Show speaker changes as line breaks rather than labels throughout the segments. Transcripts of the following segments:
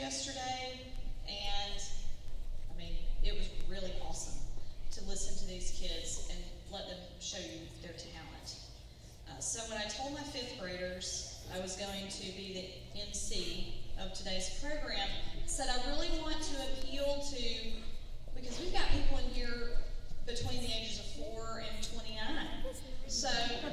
yesterday, and I mean, it was really awesome to listen to these kids and let them show you their talent. So when I told my fifth graders I was going to be the MC of today's program, I said I really want to appeal to, because we've got people in here between the ages of 4 and 29. So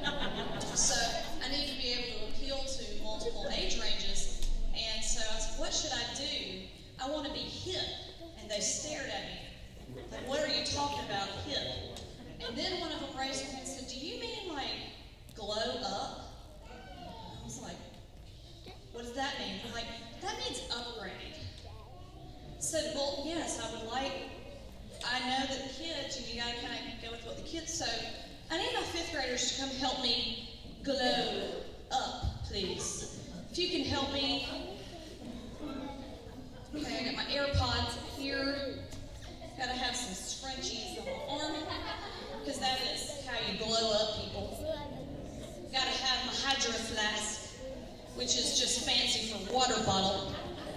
I need to be able to appeal to multiple age ranges. And so I said, what should I do? I want to be hip. And they stared at me. Like, what are you talking about, hip? And then one of them raised their hand and said, do you mean like glow up? I was like, what does that mean? I'm like, that means upgrade. I said, well, yes, I would like, I know that kids, you gotta kind of go with what the kids, so I need my fifth graders to come help me glow up, please. If you can help me. Okay, I got my AirPods here. Gotta have some scrunchies on my arm, because that is how you glow up, people. Gotta have my Hydro Flask, which is just fancy for water bottle.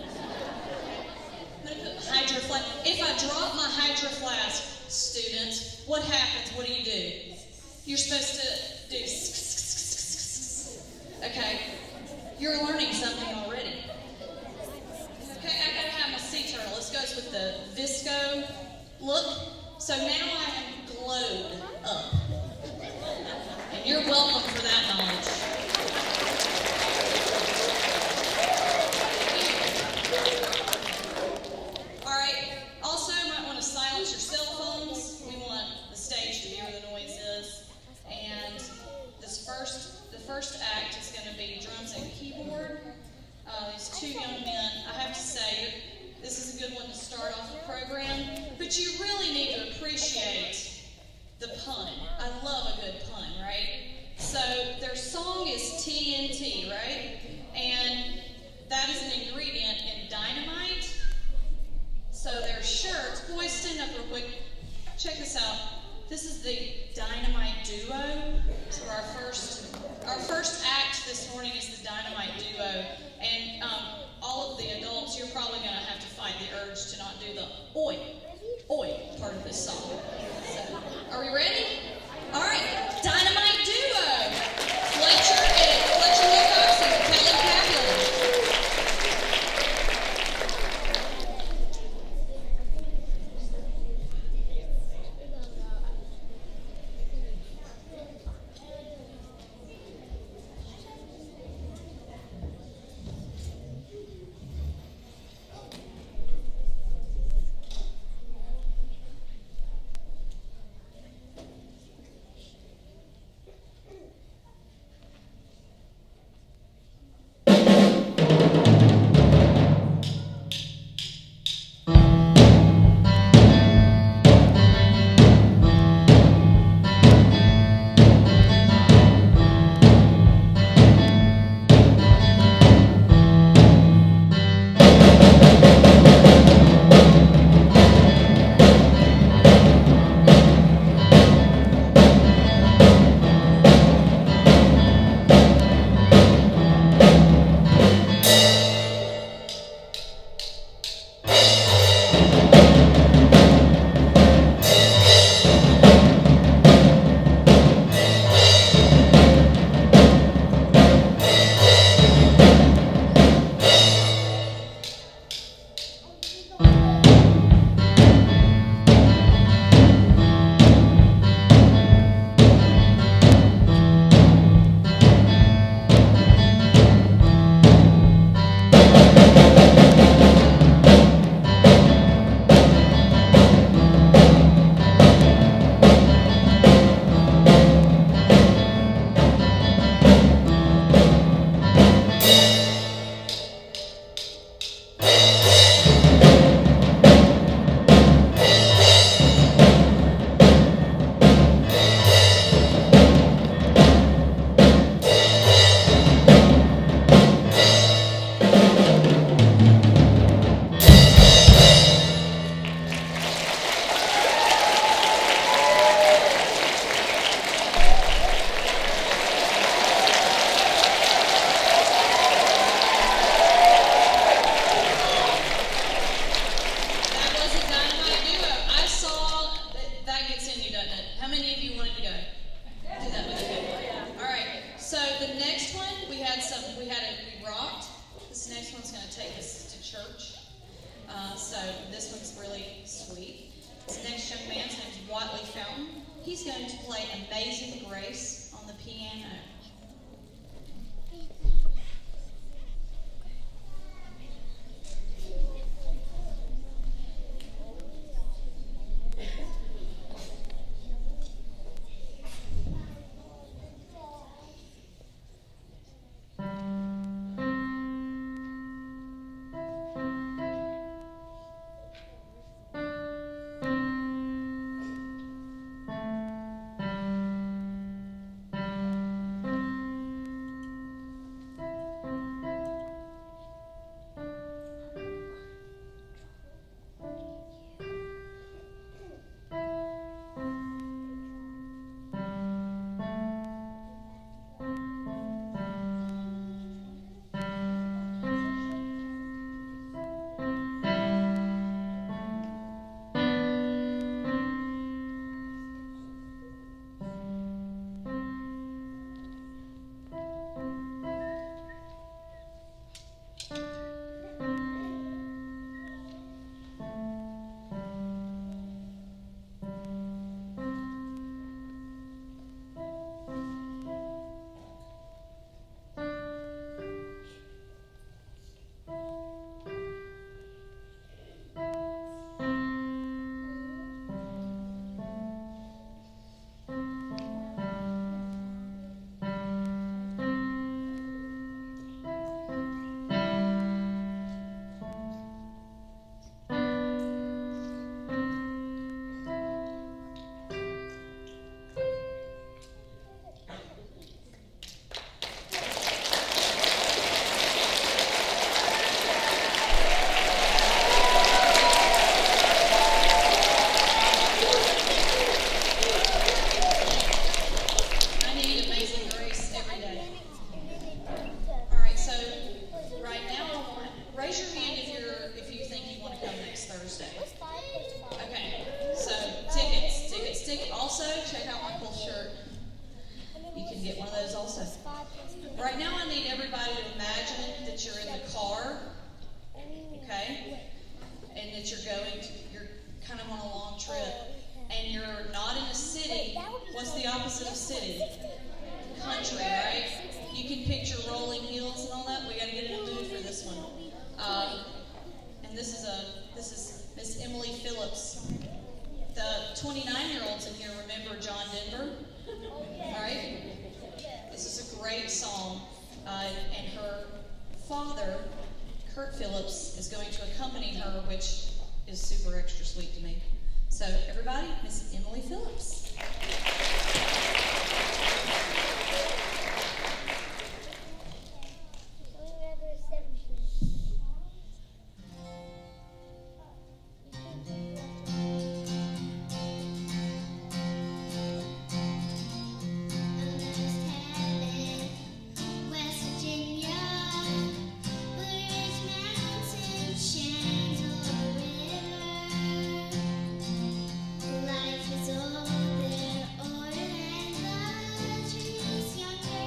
I'm gonna put my Hydro Flask. If I drop my Hydro Flask, students, what happens? What do? You're supposed to do okay. You're learning something already. Okay, I gotta have my sea turtle. This goes with the Visco look. So now I am glowed up. And you're welcome for that knowledge. Alright, also you might want to silence your cell phones. We want the stage to be where the noise is. And the first act is going to be drums and keyboard. These two young men, I have to say, this is a good one to start off the program, but you really need to appreciate the pun. I love a good pun, right? So their song is TNT, right? And that is an ingredient in dynamite. So their shirts, boys, stand up real quick. Check this out. This is the Dynamite Duo. So our first act this morning is the Dynamite Duo. And all of the adults, you're probably going to have to fight the urge to not do the oi, oi part of this song. So, are we ready? All right, Dynamite Duo. Fletcher Wilcox and Kelly Capulet. church. So this one's really sweet. This next young man's name is Watley Fountain. He's going to play Amazing Grace on the piano. Right now I need everybody to imagine that you're in the car, okay? And that you're kind of on a long trip. And you're not in a city. What's the opposite of city? Country, right? You can picture rolling hills and all that. We got to get in a mood for this one. And this is Miss Emily Phillips. The 29-year-olds in here remember John Denver, all right? This is a great song, and her father, Kurt Phillips, is going to accompany her, which is super extra sweet to me. So everybody, Miss Emily Phillips.
Life is all there, order and love.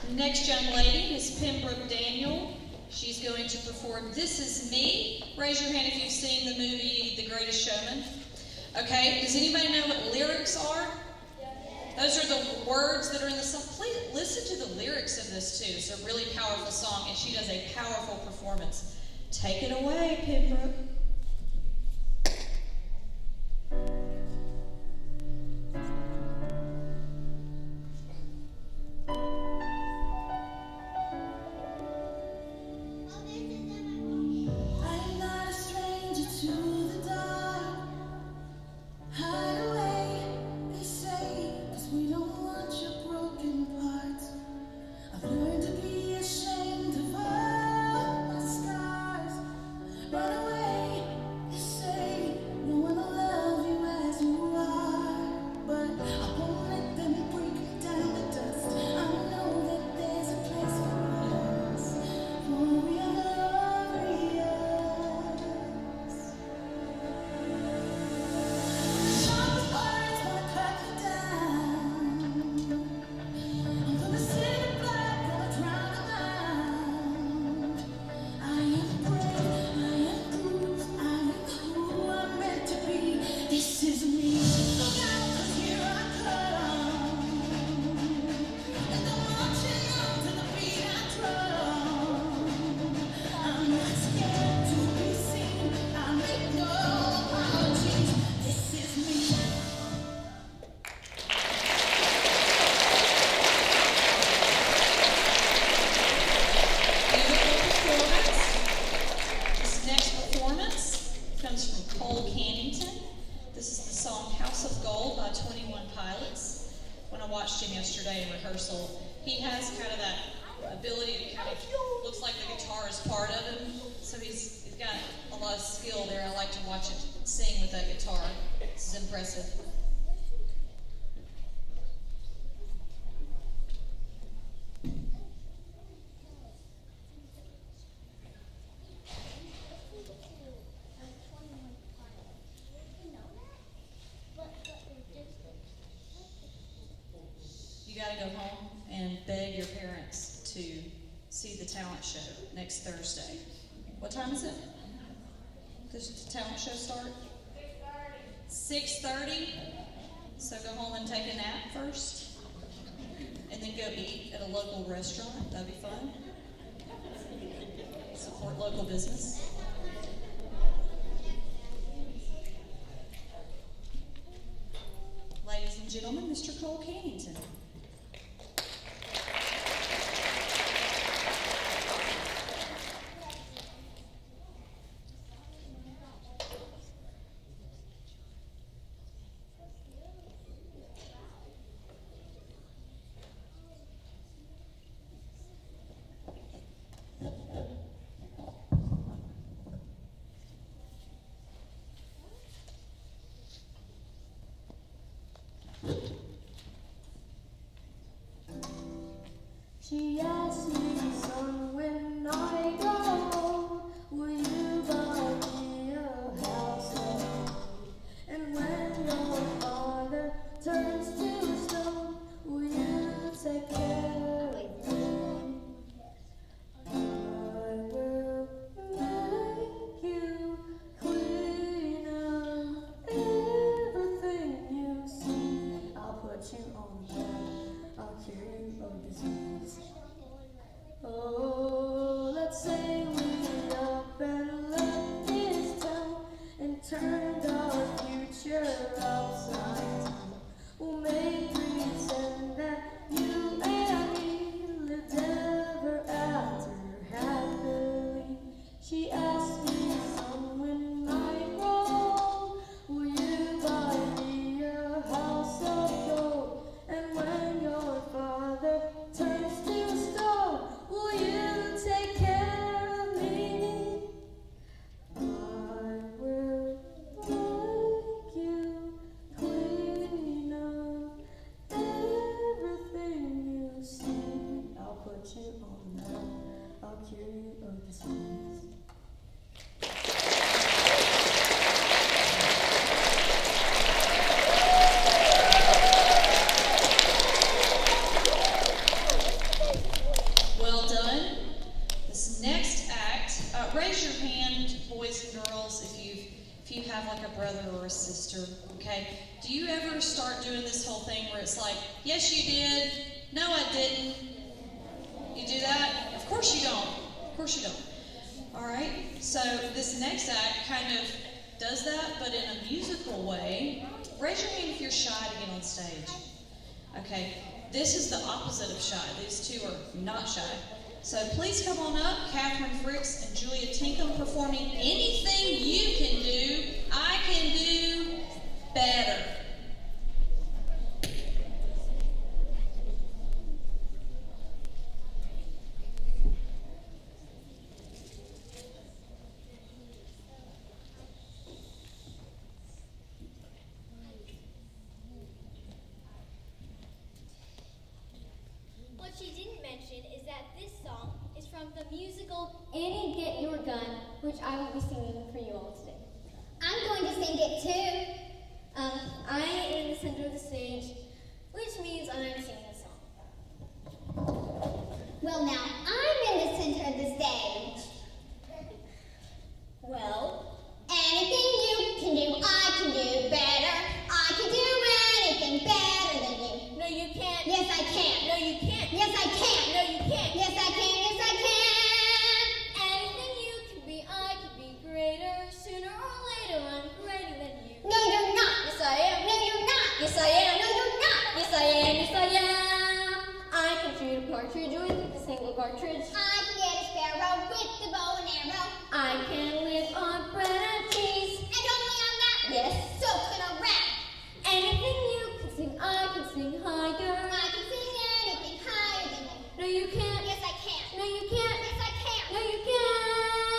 Next young lady is Pembroke Daniel. She's going to perform This Is Me. Raise your hand if you've seen the movie The Greatest Showman. Okay, does anybody know what lyrics are? Those are the words that are in the song. Please listen to the lyrics of this too. It's a really powerful song, and she does a powerful performance. Take it away, Pembroke. Go home and beg your parents to see the talent show next Thursday. What time is it? Does the talent show start? 6:30. So go home and take a nap first, and then go eat at a local restaurant. That'd be fun. Support local business. Ladies and gentlemen, Mr. Cole Cannington.
She asked me, son, when I go home, will you buy me a house of gold? And when your father turns to stone, will you take care of me? I will make you queen of everything you see. I'll put you on the bed, I'll cure you of disease. Oh, let's say we up and left this town and turned our future upside down. We'll make pretend that you and me lived ever after happily. She asked me, son, when I grow, will you buy me a house of gold? And when your father turns to stone, will you take care of me? I will make you queen of everything you see. I'll put you on the map, I'll cure you of disease.
like a brother or a sister, okay? Do you ever start doing this whole thing where it's like, yes, you did, no, I didn't? You do that? Of course you don't. Of course you don't. All right? So this next act kind of does that, but in a musical way. Raise your hand if you're shy to get on stage. Okay? This is the opposite of shy. These two are not shy. So please come on up, Catherine Fricks and Julia Tinkham, performing Anything You Can Do, I Can Do Better.
What she didn't mention is that this song is from the musical Annie Get Your Gun, which I will be singing for you all today.
I'm going to sing it too.
I am in the center of the stage, which means I'm singing the song.
Well, now I'm in the center of the stage.
Well,
Anything you can do, I can do better. I can do anything better than you.
no you can't.
Yes, I can.
No you can't.
Yes, I can.
No you can't.
Yes, I can. Yes, I can.
Anything you can be, I can be greater. Sooner or later, I'm greater than you.
No, you're not.
Yes, I am.
No, you're not.
Yes, I am.
No, you're not.
Yes, I am. Yes, I am. I can shoot a partridge with a single cartridge.
I can get a sparrow with the bow and arrow.
I can live on bread and cheese.
And only on that.
Yes.
So can a rat.
Anything you can sing, I can sing higher.
I can sing anything higher than you.
No, you can't.
Yes, I can.
No, you can't.
Yes, I can.
No, you can't.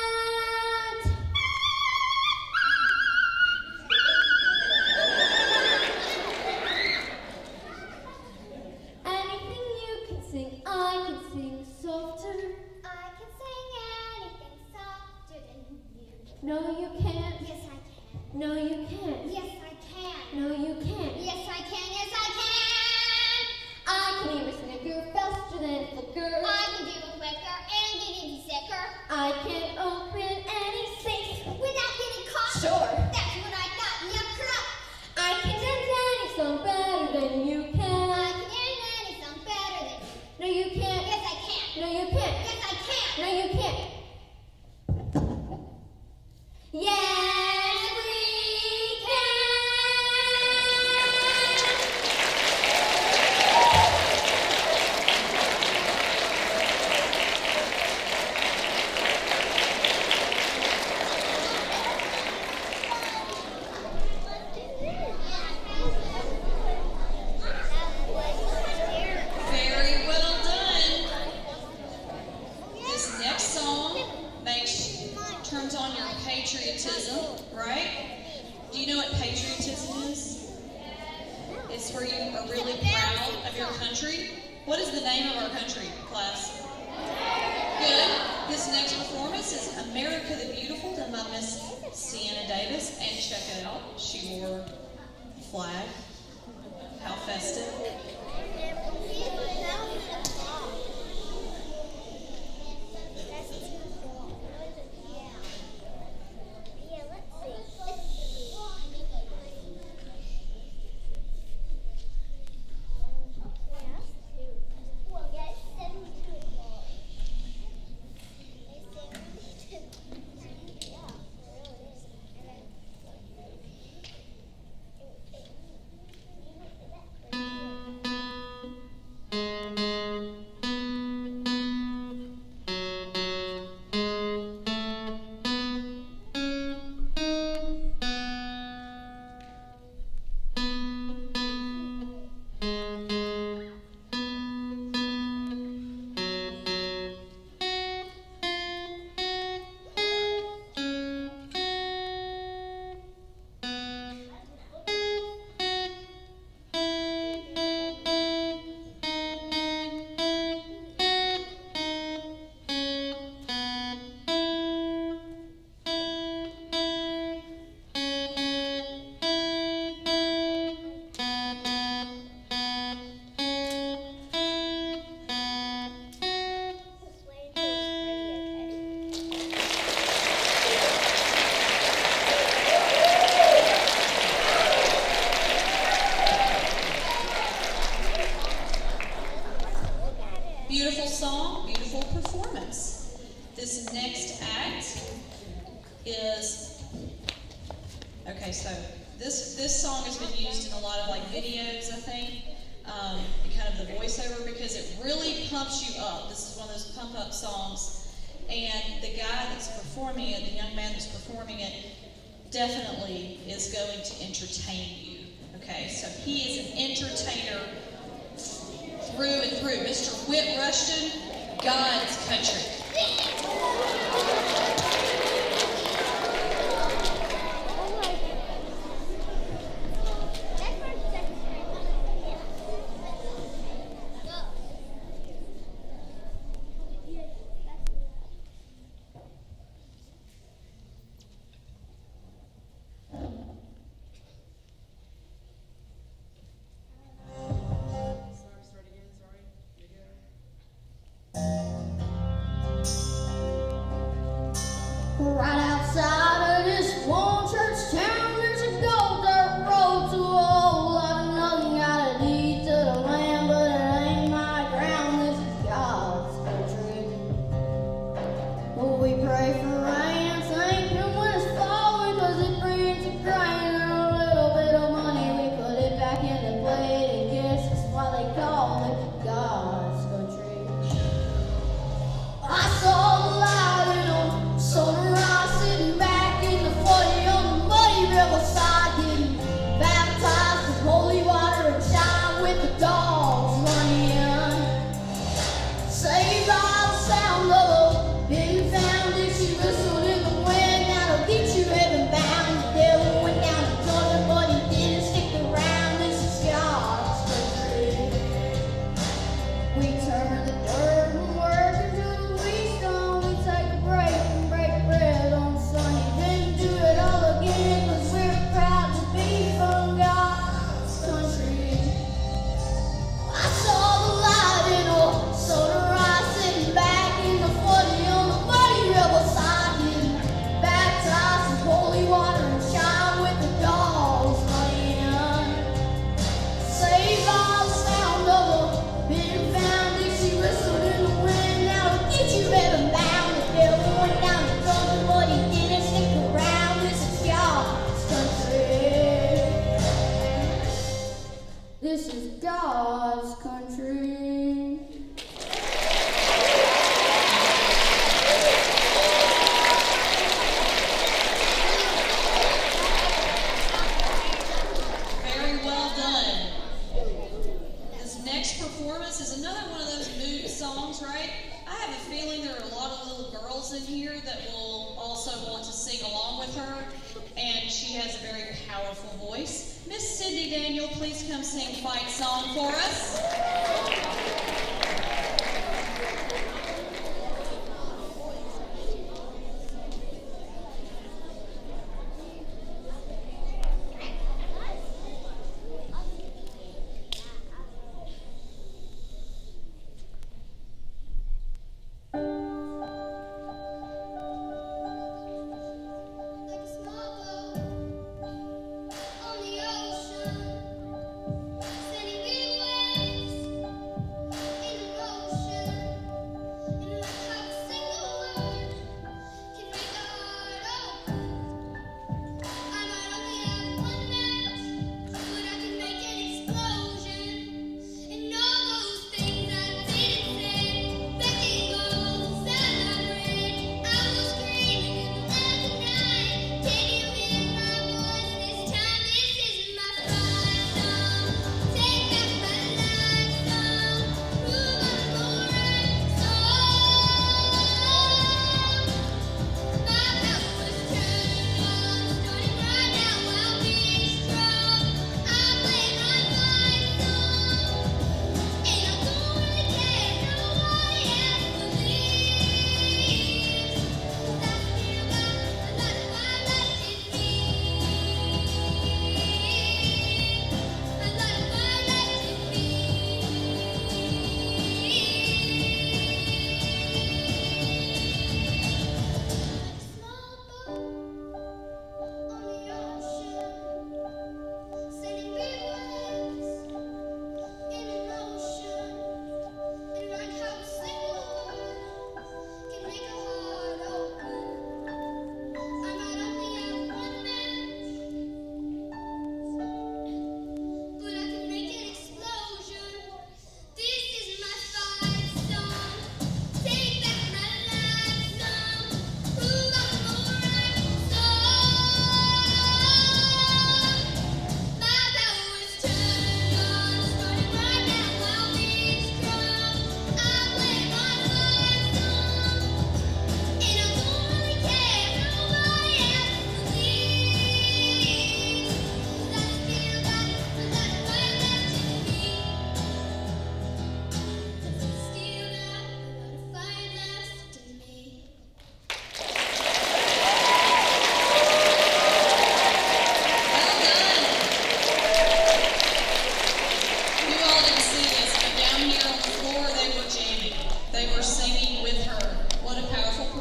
Anything you can sing, I can sing softer.
I can sing anything softer than you.
No, you can't.
Yes, I can.
No, you can't.
Yes, I can.
No, you can't.
Yes, I can. Yes, I can.
I can even snicker faster than a flicker.
I can do it quicker and get even sicker
I can open any safe.
without getting caught.
Sure.
That's what I thought. You're corrupt.
I can dance any song better than you
I
can.
can end any song better than you.
No, you can't.
Yes, I can.
No, you can't.
Yes, I can.
No, you can't. Yes, we can.
Very well done. This next song turns on your patriotism, right? Do you know what patriotism is? It's where you are really proud of your country. What is the name of our country, class? Good. This next performance is America the Beautiful, done by Miss Sienna Davis. And check it out, she wore a flag. How festive.
Yeah.
song, beautiful performance. This next act is, okay, so this song has been used in a lot of like videos, I think, and kind of the voiceover, because it really pumps you up. This is one of those pump up songs, and the guy that's performing it, the young man that's performing it, definitely is going to entertain you. Okay, so he is an entertainer through and through. Mr. Whit Rushton, God's Country.
Right outside of this one church town, there's a gold dirt road to a whole lot of nothing. Got a deed to the land, but it ain't my ground. This is God's country. Well, we pray for rain and thank Him when it's falling, 'cause it brings a grain and a little bit of money. We put it back in the plate and guess that's why they call it God's country. I saw the light in a sunrise sitting back in the 40 on the muddy riverside, getting baptized with holy water and shine with the dogs running. Saved by the sound of a big found Dixie whistled in the wind. That'll get you heaven bound. The devil went down to Georgia, but he didn't stick around. This is God's country. We turn the dirt and work until the wheat's done. We take a break and break bread on Sunday. Then do it all again, 'cause we're proud to be from God's country. I saw the light in a sunrise sitting back in the 40 on the muddy riverside, getting baptized in holy water and shine with the dogs running. Saved by the sound of a big found Dixie whistled in the wind. That'll get you heaven bound. The devil went down to Georgia, but he didn't stick around. This is God's country. This is God's country.
Very well done. This next performance is another one of those mood songs, right? I have a feeling there are a lot of little girls in here that will also want to sing along with her, and she has a very powerful voice. Miss Cindy Daniel, please come sing Fight Song for us.
Like a small boat on the ocean, sending big waves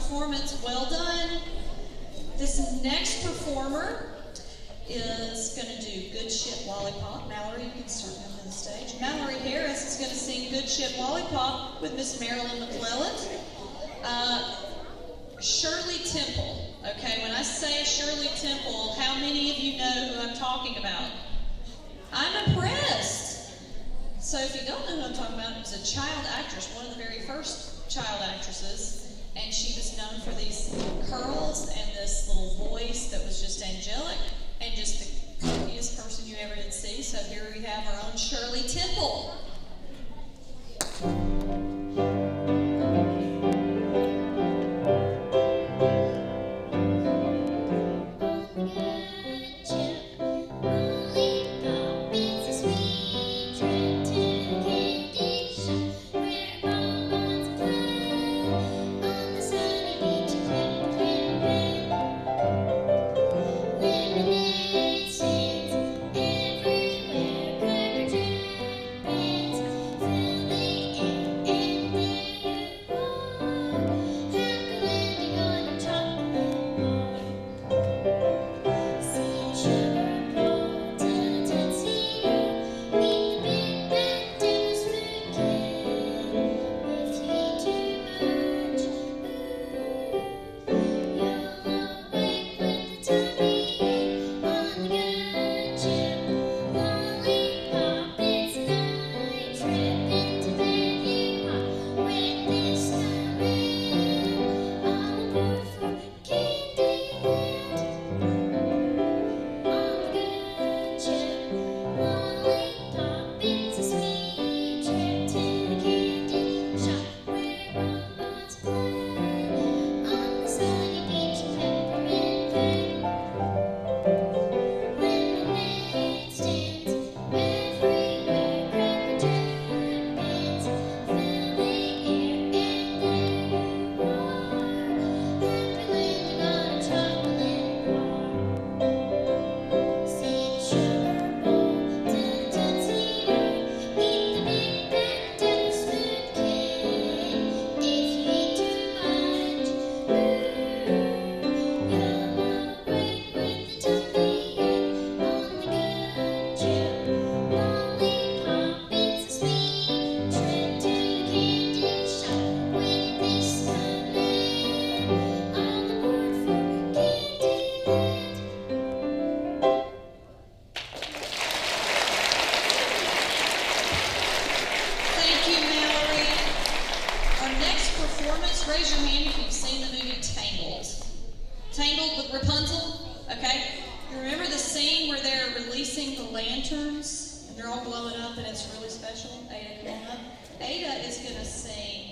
performance. Well done. This next performer is going to do Good Ship Lollipop. Mallory, you can start coming to the stage. Mallory Harris is going to sing Good Ship Lollipop with Miss Marilyn McClelland. Shirley Temple. Okay, when I say Shirley Temple, how many of you know who I'm talking about? I'm impressed. So if you don't know who I'm talking about, it was a child actress, one of the very first child actresses, and she was known for these curls and this little voice that was just angelic and just the prettiest person you ever did see. So here we have our own Shirley Temple. Raise your hand if you've seen the movie Tangled. Tangled with Rapunzel, okay? You remember the scene where they're releasing the lanterns and they're all glowing up and it's really special? Ada, come on up. Ada is going to sing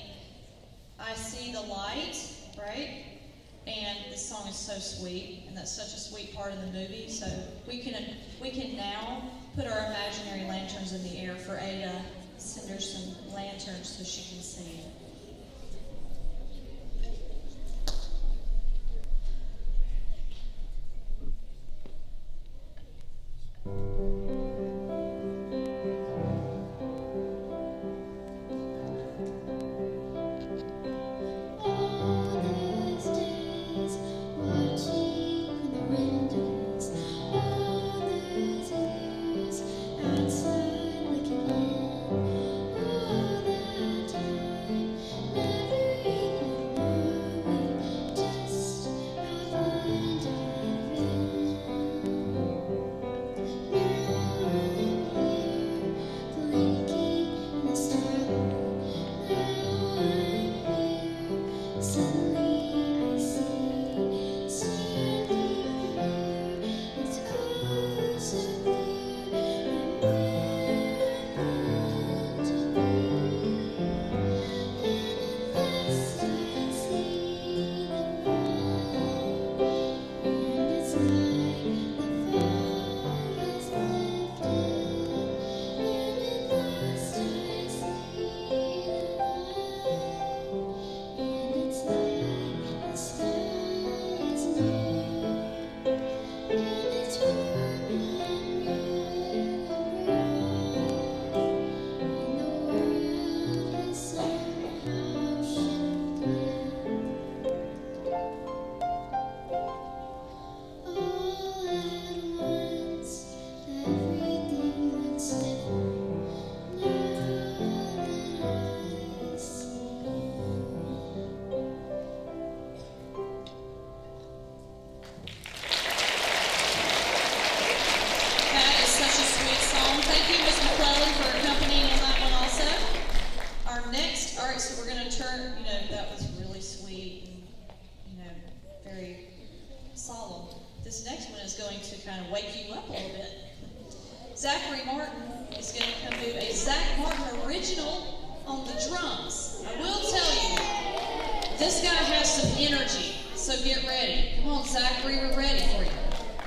I See the Light, right? And this song is so sweet, and that's such a sweet part of the movie. So we can now put our imaginary lanterns in the air for Ada. Send her some lanterns so she can sing.
It's
Pastor, that was really sweet and, very solemn. This next one is going to kind of wake you up a little bit. Zachary Martin is going to come do a Zach Martin original on the drums. I will tell you, this guy has some energy, so get ready. Come on, Zachary, we're ready for you.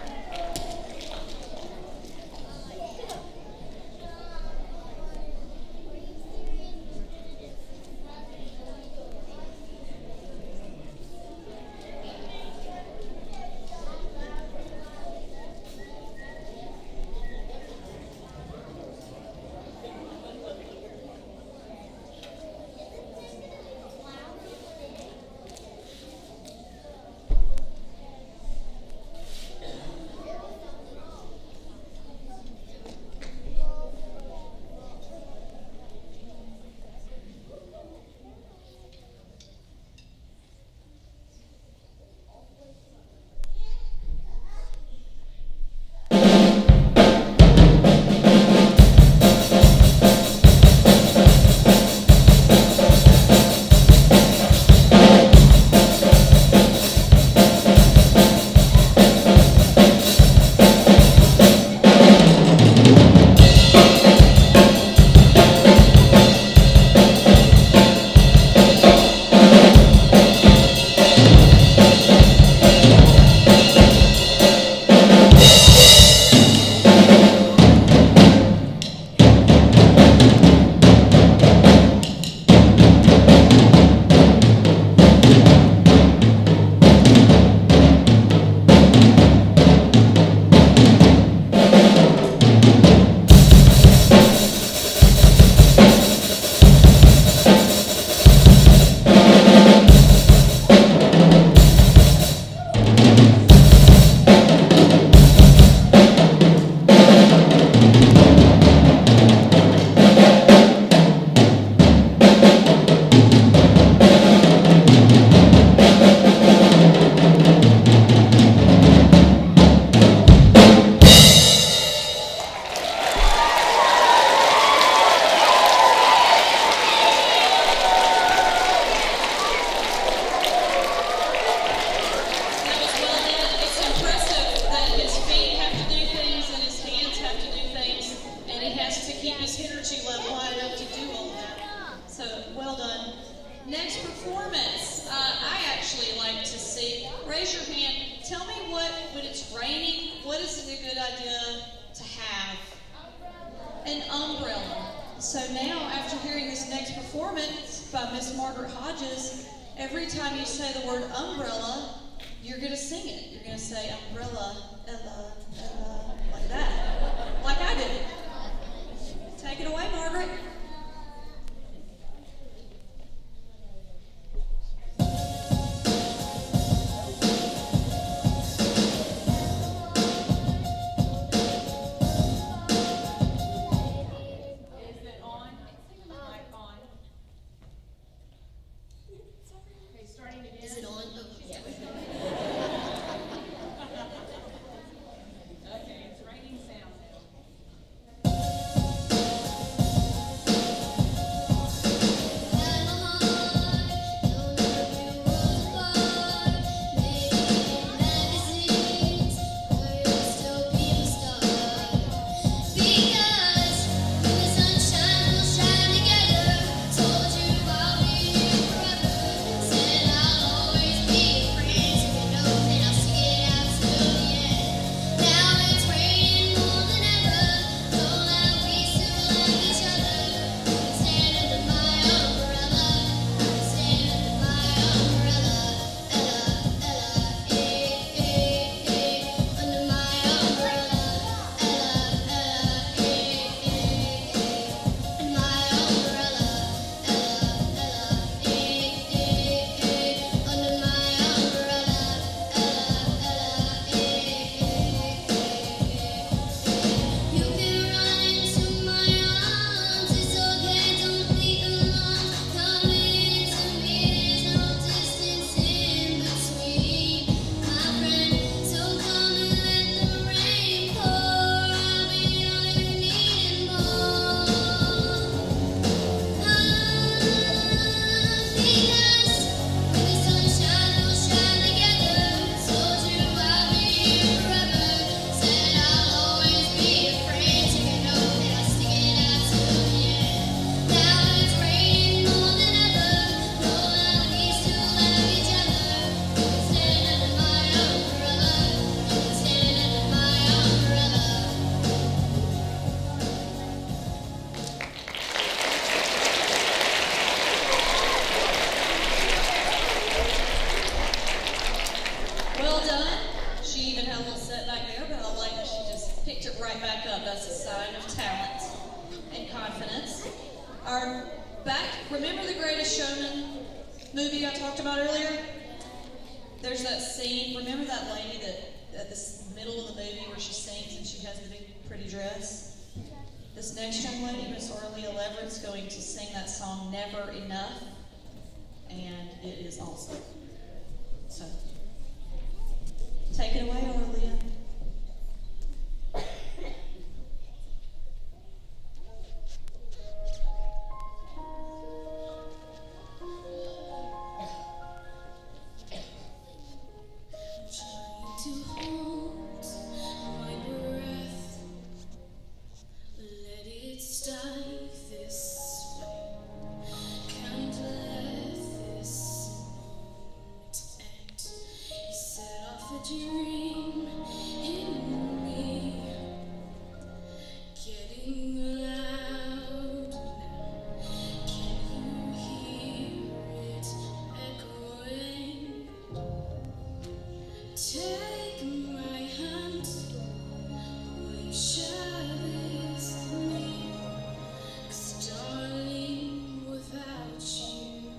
Next performance, I actually like to see. Raise your hand. Tell me when it's raining, what is it a good idea to have? An umbrella. So now, after hearing this next performance by Miss Margaret Hodges, every time you say the word umbrella, you're going to sing it. You're going to say umbrella, Ella, Ella, like that. Like I did. Take it away, Margaret. movie I talked about earlier? There's that scene, remember that lady that at the middle of the movie where she sings and she has the big pretty dress? This next young lady, Miss Orlia Leverett's going to sing that song, Never Enough, and it is awesome. So, take it away, Orlia.
To hold my breath, let it die this way, can't let this moment end. You set off a dream in me, getting loud now. Can you hear it echoing? Take my hand, will you share this with me? 'Cause darling, without you,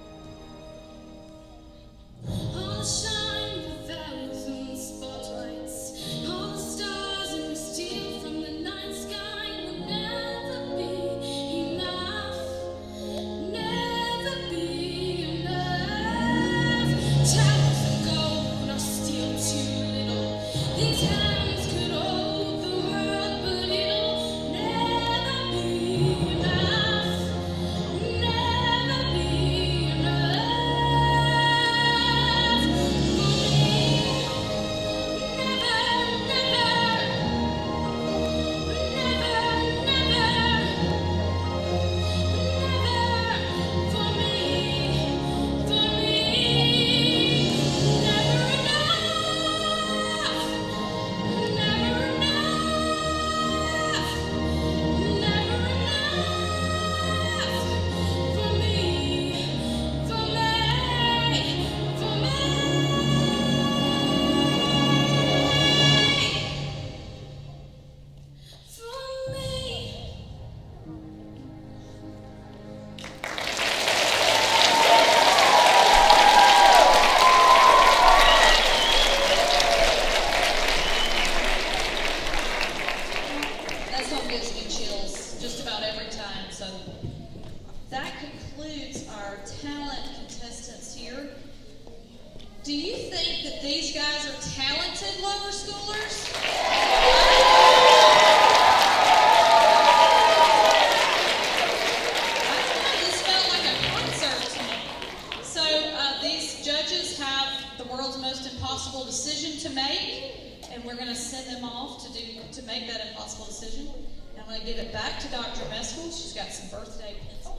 all the shine of 1,000 spotlights, all the stars and we steal from the night sky will never be enough, never be enough. Towers of gold are still too little. These hands could hold the world, but it'll never be enough, never be enough for me. Never, never, never, never, never for me, never enough, never enough, never enough for me, for me, for me.
That song gives me chills just about every time. So that concludes our talent contestants here. Do you think that these guys are talented lower schoolers? I don't know, this felt like a concert to me. So these judges have the world's most impossible decision to make, and we're going to send them off to make that impossible decision. And I'm going to give it back to Dr. Meskel. She's got some birthday pencils.